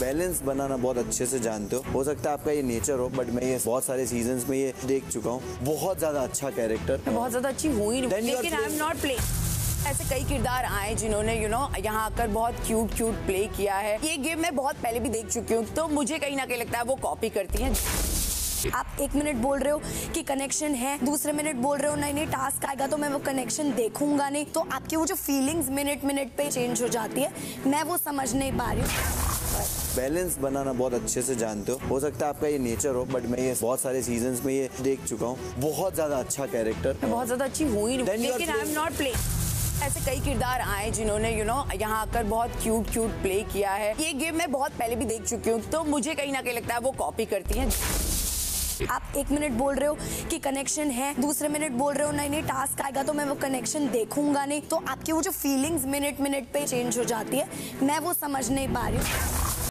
Balance बनाना बहुत अच्छे से जानते हो सकता है आपका ये नेचर हो, बट मैं ये बहुत सारे सीजन्स में ये देख चुका हूँ। बहुत ज्यादा अच्छा कैरेक्टर, बहुत ज्यादा अच्छी हुई नहीं, लेकिन आई एम नॉट प्ले। ऐसे कई किरदार आए जिन्होंने यहाँ आकर बहुत क्यूट प्ले किया है। ये गेम मैं बहुत पहले भी देख चुकी हूँ, तो मुझे कहीं ना कहीं लगता है वो कॉपी करती हैं। आप एक मिनट बोल रहे हो कि कनेक्शन है, दूसरे मिनट बोल रहे हो नहीं टास्क आएगा तो मैं वो कनेक्शन देखूंगा नहीं, तो आपकी वो जो फीलिंग्स मिनट पे चेंज हो जाती है, मैं वो समझ नहीं पा रही हूँ। बैलेंस बनाना बहुत अच्छे से जानते हो सकता है आपका ये नेचर हो, बट मैं ये बहुत सारे सीजन्स में ये देख चुका हूँ। बहुत ज्यादा अच्छा कैरेक्टर, बहुत ज्यादा अच्छी हुई नहीं, लेकिन आई एम नॉट प्ले। ऐसे कई किरदार आए जिन्होंने यहाँ आकर बहुत क्यूट प्ले किया है। ये गेम मैं बहुत पहले भी देख चुकी हूँ, तो मुझे कहीं ना कहीं लगता है वो कॉपी करती हैं। आप एक मिनट बोल रहे हो कि कनेक्शन है, दूसरे मिनट बोल रहे हो नहीं टास्क आएगा तो मैं वो कनेक्शन देखूंगा नहीं, तो आपकी वो जो फीलिंग्स मिनट पे चेंज हो जाती है, मैं वो समझ नहीं पा रही हूँ।